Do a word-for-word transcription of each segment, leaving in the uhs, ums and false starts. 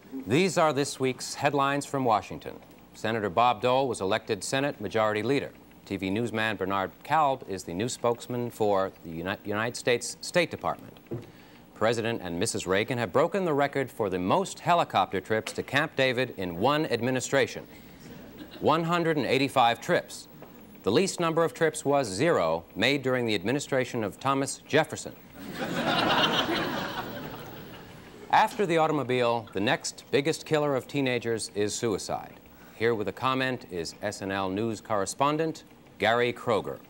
These are this week's headlines from Washington. Senator Bob Dole was elected Senate Majority Leader. T V newsman Bernard Kalb is the new spokesman for the Uni- United States State Department. President and Missus Reagan have broken the record for the most helicopter trips to Camp David in one administration. one hundred eighty-five trips. The least number of trips was zero, made during the administration of Thomas Jefferson. After the automobile, the next biggest killer of teenagers is suicide. Here with a comment is S N L News correspondent Gary Kroger.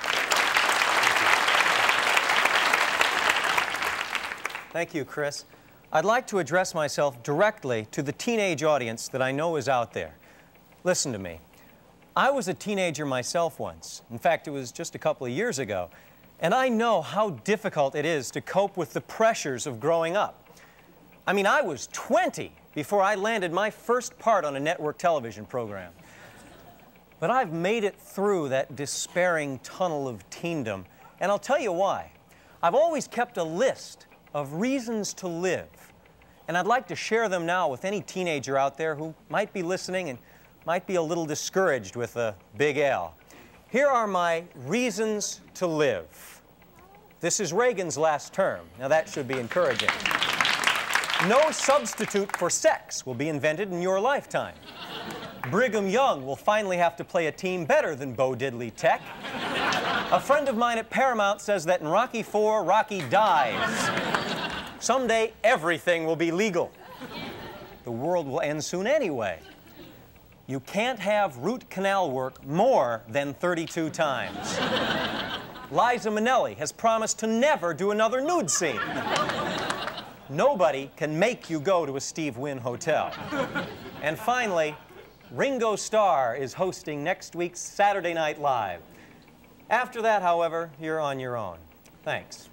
Thank you, Chris. I'd like to address myself directly to the teenage audience that I know is out there. Listen to me. I was a teenager myself once. In fact, it was just a couple of years ago. And I know how difficult it is to cope with the pressures of growing up. I mean, I was twenty before I landed my first part on a network television program. But I've made it through that despairing tunnel of teendom, and I'll tell you why. I've always kept a list of reasons to live, and I'd like to share them now with any teenager out there who might be listening and might be a little discouraged with a big L. Here are my reasons to live. This is Reagan's last term. Now that should be encouraging. No substitute for sex will be invented in your lifetime. Brigham Young will finally have to play a team better than Bo Diddley Tech. A friend of mine at Paramount says that in Rocky four, Rocky dies. Someday, everything will be legal. The world will end soon anyway. You can't have root canal work more than thirty-two times. Liza Minnelli has promised to never do another nude scene. Nobody can make you go to a Steve Wynn hotel. And finally, Ringo Starr is hosting next week's Saturday Night Live. After that, however, you're on your own. Thanks.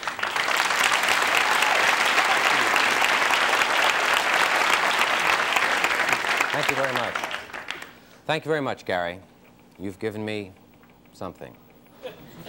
Thank you very much. Thank you very much, Gary. You've given me something.